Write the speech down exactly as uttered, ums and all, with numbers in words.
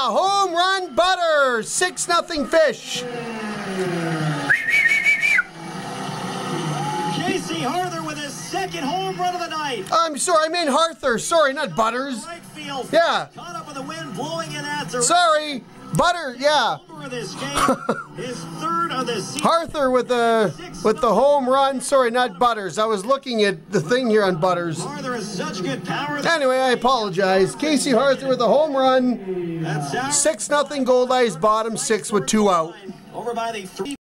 home run Butter. six nothing Fish. Casey Arthur with his second home run of the night. I'm sorry, I meant Arthur. Sorry, not Butters. Right field. Yeah. Caught up with the wind blowing in at the Sorry, Butter. Yeah. of this game. His third of the season. Arthur with the with the home run. Sorry, not Butters. I was looking at the thing here on Butters. Arthur has such good power. Anyway, I apologize. Casey Arthur with a home run. That's out. six nothing Gold Eyes bottom six with two out. Over by the three.